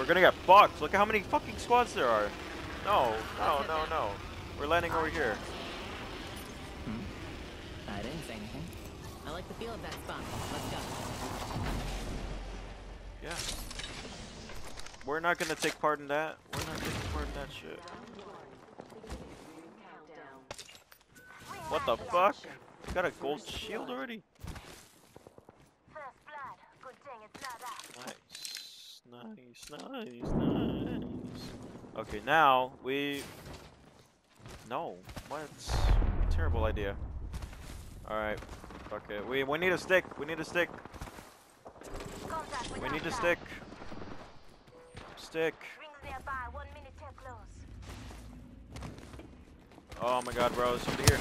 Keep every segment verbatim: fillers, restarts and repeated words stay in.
We're gonna get fucked. Look at how many fucking squads there are. No, no, no, no. We're landing over here. Hmm? I didn't say anything. I like the feel of that spot. Let's go. Yeah. We're not gonna take part in that. We're not taking part in that shit. What the fuck? You got a gold shield already? Nice, nice, nice, nice. Okay, now we. No, what? Terrible idea. All right, fuck it. We we need a stick. We need a stick. We need a stick. Stick. Oh my god, bro, somebody here.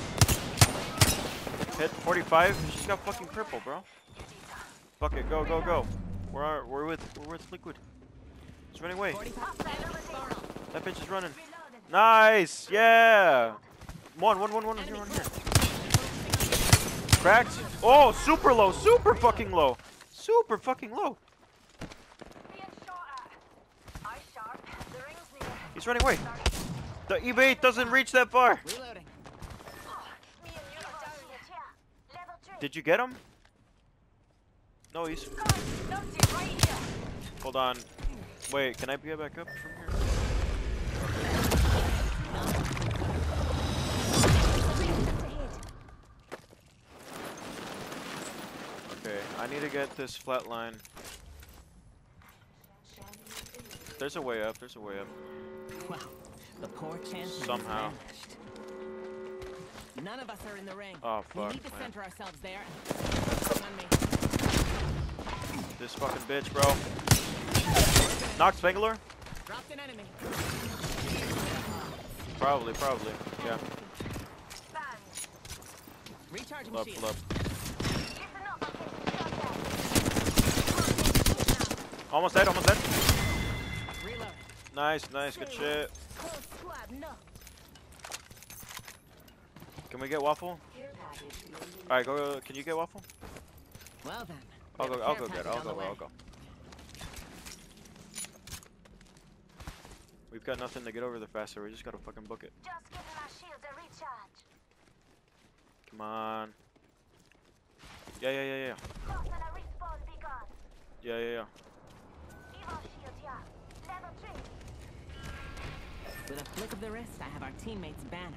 Hit forty-five. She's got fucking purple, bro. Fuck it, go, go, go. We're we're with we're with Liquid. He's running away. That bitch is running. Nice, yeah. One, one, one, one here, one here. Cracked. Oh, super low, super fucking low, super fucking low. He's running away. The evade doesn't reach that far. Reloading. Did you get him? No, he's. Hold on. Wait, can I get back up from here? Okay, I need to get this flat line. There's a way up. There's a way up. Wow, the poor chance. Somehow. None of us are in the ring. Oh We fuck, need to man. center ourselves there. And on me. This fucking bitch, bro. Knocked Bangalore? Dropped an enemy. Probably, probably. Yeah. Recharging Pull up, shield. pull up. Almost dead, almost dead. Reloading. Nice, nice, good shit. Can we get Waffle? Alright, go. Can you get Waffle? Well then. I'll we have go. a I'll care go get. it, package I'll on the go. way. I'll go. We've got nothing to get over the faster. We just gotta fucking book it. Just giving my shield a recharge. Come on. Yeah, yeah, yeah, yeah. Close and a respawn begun. Yeah, yeah, yeah. Evo shield here. Level three. With a flick of the wrist, I have our teammates' banner.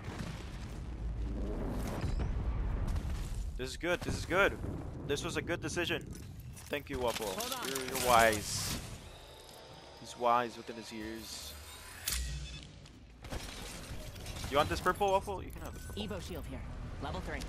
This is good. This is good. This was a good decision. Thank you, Waffle. Hold on. You're, you're wise. He's wise within his ears. You want this purple, Waffle? You can have the purple. Evo shield here. Level three.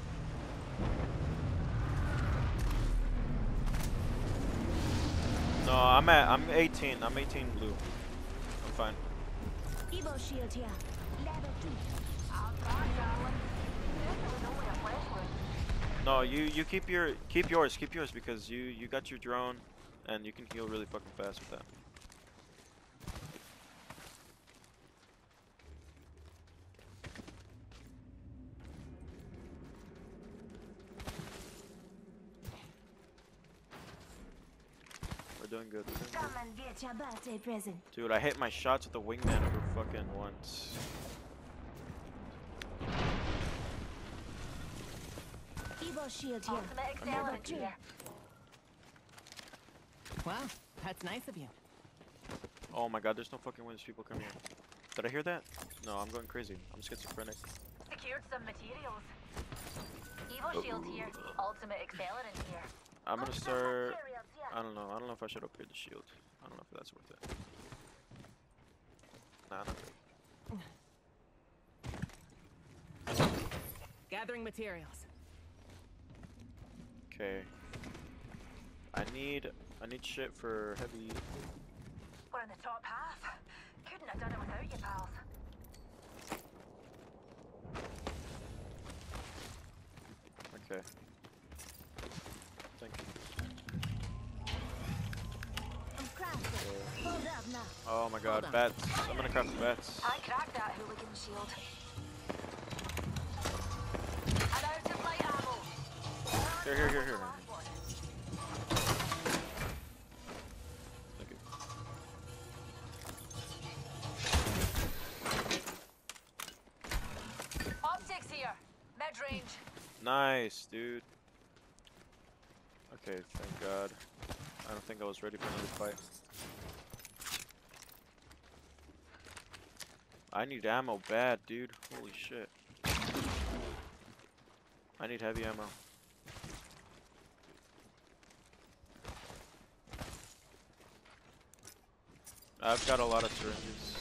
No, I'm at. I'm eighteen. I'm eighteen blue. I'm fine. Evo shield here. Level two. I'll try, darling. There's only a flashlight. No, you you keep your keep yours. Keep yours because you you got your drone, and you can heal really fucking fast with that. We're doing good. We're doing good. Come and get your birthday present. Dude, I hit my shots with the wingman for fucking once. Evo shield here. Ultimate accelerant here. Wow, that's nice of you. Oh my god, there's no fucking way these people come here. Did I hear that? No, I'm going crazy. I'm schizophrenic. Secured some materials. Evo shield here. Ultimate accelerant here. I'm gonna Ultimate start. materials here. I don't know. I don't know if I should upgrade the shield. I don't know if that's worth it. Nah, not really. Gathering materials. Okay. I need. I need shit for heavy. We're in the top half. Couldn't have done it without you, pals. Okay. Thank you. I'm crafting. Hold up now. Oh my god, Hold on. bats. I'm gonna craft the bats. I cracked that hooligan shield. I'm out of light ammo. Here, here, here, here. Thank you. Nice, dude. Okay, thank God. I don't think I was ready for another fight. I need ammo bad, dude. Holy shit. I need heavy ammo. I've got a lot of syringes.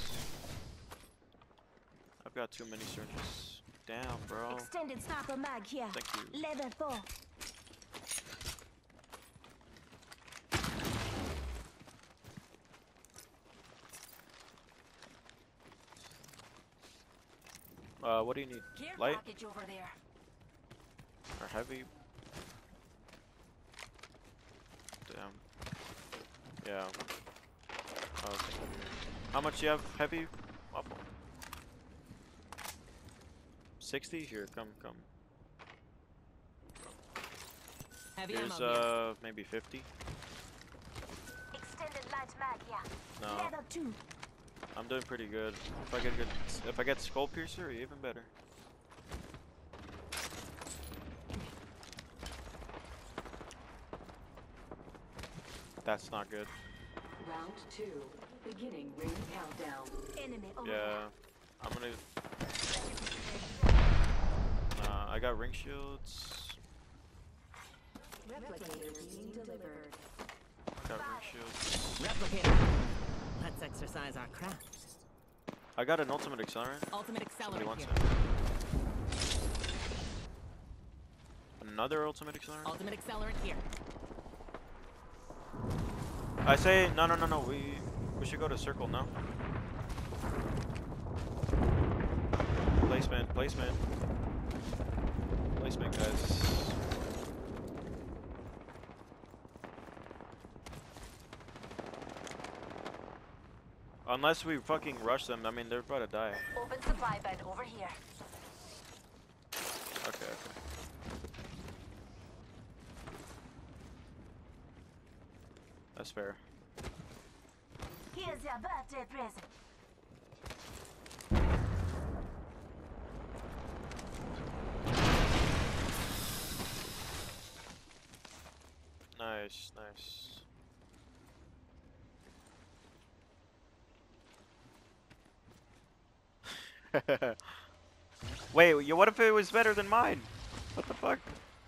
I've got too many syringes. Damn, bro. Extended sniper mag here. Thank you. Level four. Uh, what do you need? Care Light package over there. or heavy? Damn. Yeah. Oh, how much do you have heavy? Up. sixty? Here, come, come. Heavy Here's, ammo here. uh, maybe fifty. Extended light mag here. No, Level two. I'm doing pretty good. If I get good, if I get Skull Piercer, even better. That's not good. Round two, beginning ring countdown. Enemy over Yeah, I'm gonna. Nah, I got ring shields. Replicator being delivered. I got ring shields. Replicator. Let's exercise our craft. I got an ultimate accelerant. Ultimate Somebody accelerant wants here. it. Another ultimate accelerant. Ultimate accelerant here. I say no, no, no, no. We we should go to circle now. Placement, placement, placement, guys. Unless we fucking rush them, I mean they're about to die. Open supply bin over here. Okay, okay. That's fair. Here's your birthday present. Nice, nice. Wait, y- what if it was better than mine? What the fuck?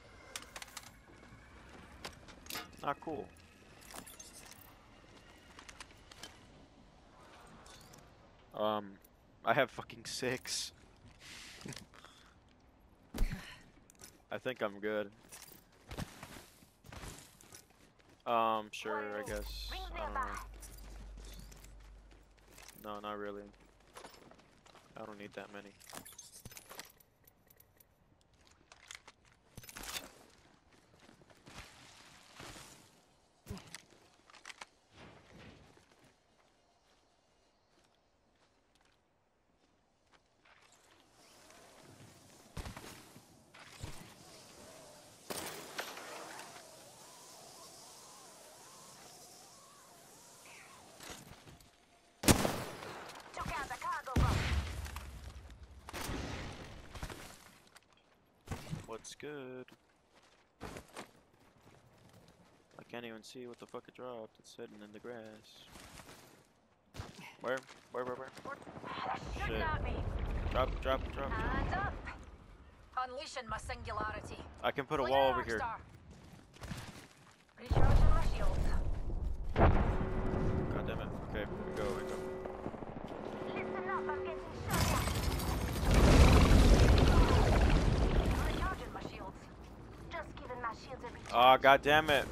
Not cool. Um, I have fucking six. I think I'm good. Um, sure, I guess. I don't know. No, not really. I don't need that many. Took out the cargo boat. What's good? I can't even see what the fuck it dropped. It's hidden in the grass. Where? Where, where, where? Should Shit. not be. Drop, drop, drop. Hands up. Unleashing my singularity. I can put a Clear, wall over here. Arcstar. Recharging my shield. God damn it. Okay, we go, we go. Listen up, I'm getting shot at. Recharging my shields. Just giving my shields a recharge. Oh, god damn it.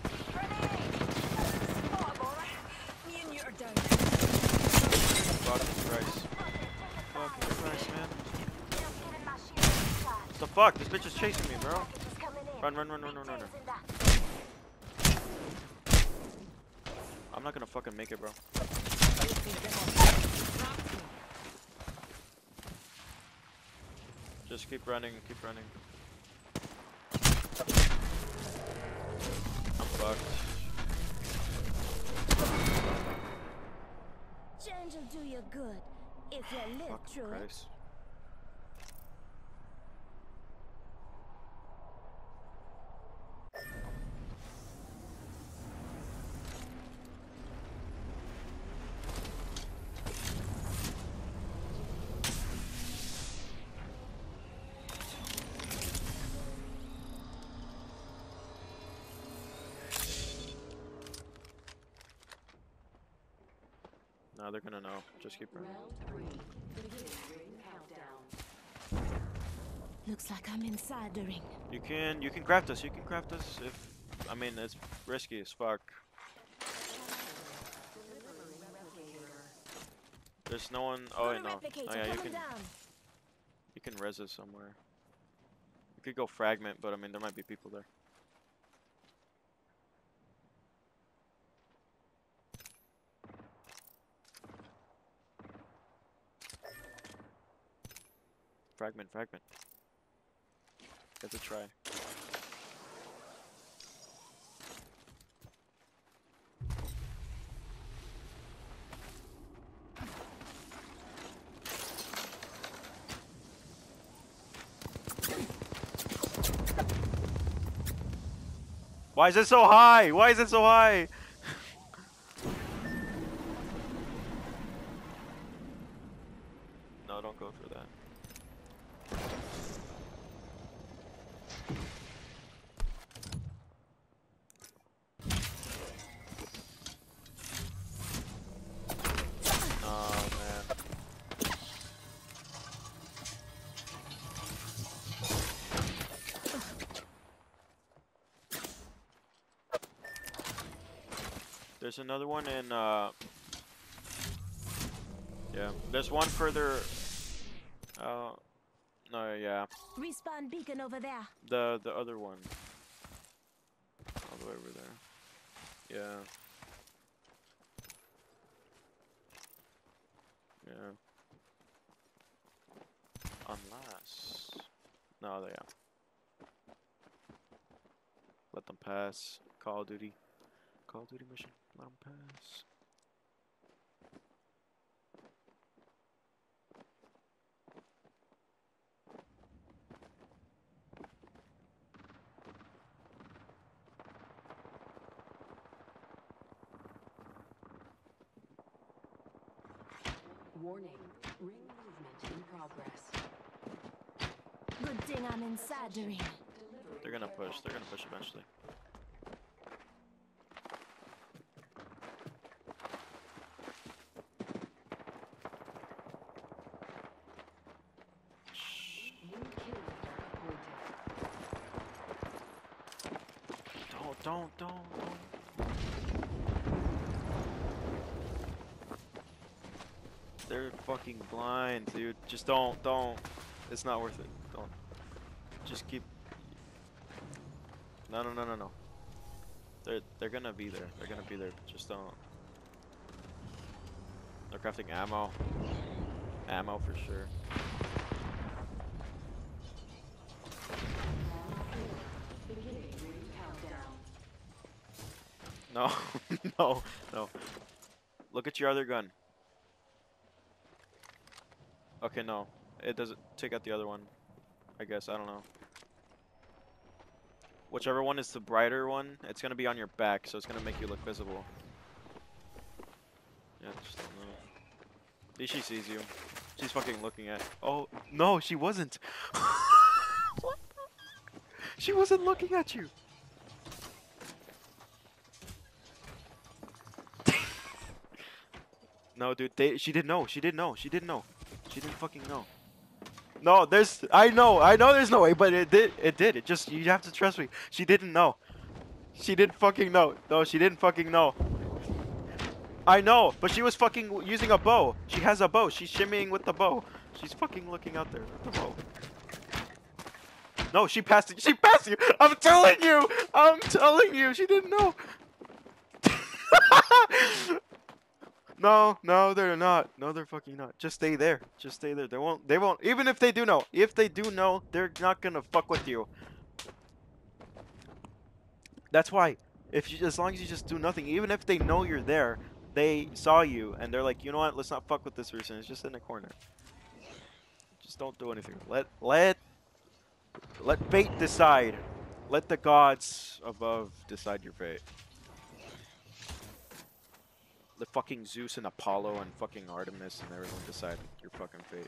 Me and you are down. Fucking Christ. Fucking Christ, man. Just giving my shields a recharge. What the fuck? This bitch is chasing me, bro. Package is coming in. Run, run, run, run, run, run. Retails in that. I'm not gonna fucking make it, bro. Just keep running, keep running. I'm fucked. Change will do you good if you live Fucking through it. Christ. No, they're gonna know. Just keep running. Round three. Beginning ring countdown. Looks like I'm inside the ring. You can you can craft us. You can craft us if I mean it's risky as fuck. There's no one. Oh wait, no. Replicator Oh yeah, you coming can down. you can res us somewhere. You could go fragment, but I mean there might be people there. Fragment, fragment. Have to try. Why is it so high? Why is it so high? No, don't go for that. Oh man. There's another one in uh yeah, there's one further uh no yeah. Respawn beacon over there. The the other one. All the way over there. Yeah. Yeah. Unless no, they yeah. Let them pass. Call of Duty. Call of Duty mission. Let them pass. Warning. Ring movement in progress. Good thing I'm inside the ring. Delivery They're gonna push. aircraft. They're gonna push eventually. New kill leader appointed. Don't, don't, don't, don't. They're fucking blind, dude. Just don't, don't. It's not worth it. Don't. Just keep. No, no, no, no, no. They're they're gonna be there. They're gonna be there. Just don't. They're crafting ammo. Ammo for sure. Beginning ring countdown. No, no, no. Look at your other gun. Okay, no. It doesn't take out the other one. I guess, I don't know. Whichever one is the brighter one, it's gonna be on your back, so it's gonna make you look visible. Yeah, just don't know. At least she sees you. She's fucking looking at. Oh, no, she wasn't. What? She wasn't looking at you. No, dude, they, she didn't know. She didn't know. She didn't know. She didn't fucking know. No, there's. I know. I know. There's no way, but it did. It did. It just. You have to trust me. She didn't know. She didn't fucking know. No, she didn't fucking know. I know, but she was fucking using a bow. She has a bow. She's shimmying with the bow. She's fucking looking out there with the bow. No, she passed it. She passed you. I'm telling you. I'm telling you. She didn't know. No, no, they're not. No, they're fucking not. Just stay there. Just stay there. They won't. They won't. Even if they do know. If they do know, they're not gonna fuck with you. That's why. If you, as long as you just do nothing, even if they know you're there, they saw you and they're like, you know what? Let's not fuck with this person. It's just in the corner. Just don't do anything. Let let let fate decide. Let the gods above decide your fate. The fucking Zeus and Apollo and fucking Artemis and everyone decide your fucking fate.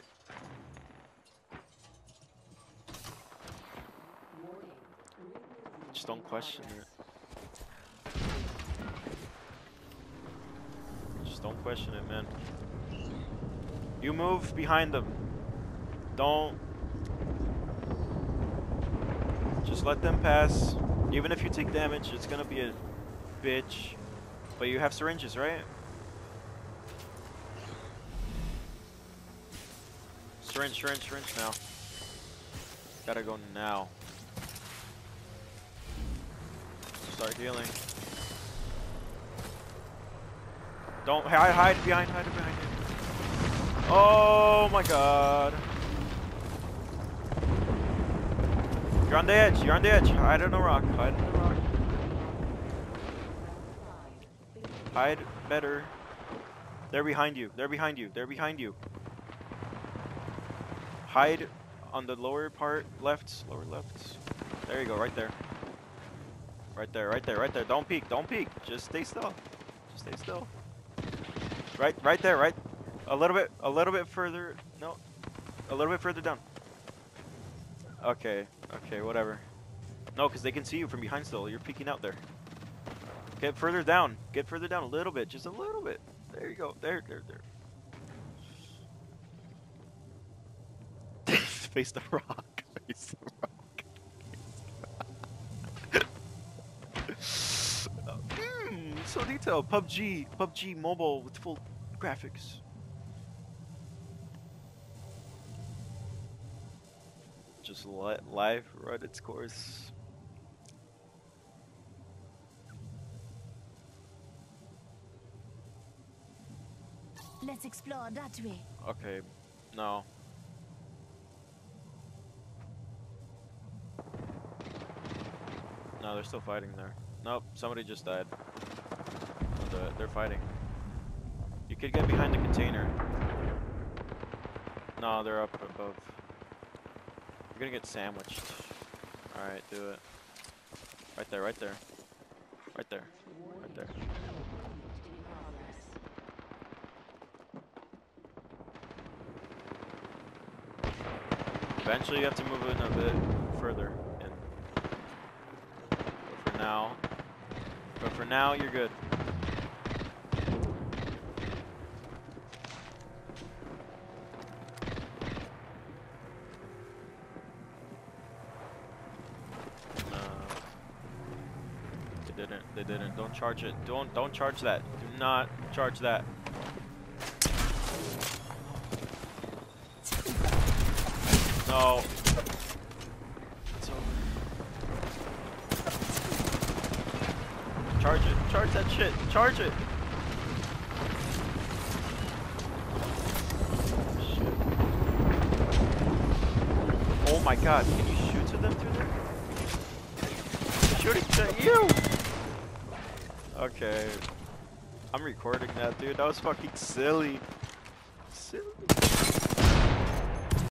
Warning. Ring movement Just don't in question progress. it. Just Just don't question it, man. You move behind them. Don't. Just let them pass. Even if you take damage, it's gonna be a bitch. But you have syringes, right? Syringe, syringe, syringe now. Gotta go now. Start healing. Don't hide, hide behind, hide behind you. Oh my god. You're on the edge, you're on the edge. Hide in the rock, hide in the rock. Hide better. They're behind you, they're behind you, they're behind you. Hide on the lower part, left, lower left. There you go, right there. Right there, right there, right there. Don't peek, don't peek. Just stay still. Just stay still. Right, right there, right. A little bit, a little bit further. No, a little bit further down. Okay, okay, whatever. No, because they can see you from behind still. You're peeking out there. Get further down. Get further down a little bit, just a little bit. There you go. There, there, there. Face the rock. Face the rock. Hmm, so detailed. P U B G. P U B G mobile with full graphics. Just let life run its course. Let's explore that way. Okay, no. No, they're still fighting there. Nope, somebody just died. The, they're fighting. You could get behind the container. No, they're up above. You're gonna get sandwiched. Alright, do it. Right there, right there. Right there. Right there. Eventually you have to move in a bit further in. But for now, but for now you're good. No. They didn't, they didn't. Don't charge it. Don't, don't charge that. Do not charge that. No. It's over. Charge it. Charge that shit. Charge it. Shit. Oh my god. Can you shoot to them through there? They're shooting to you! Okay. I'm recording that, dude. That was fucking silly. Silly.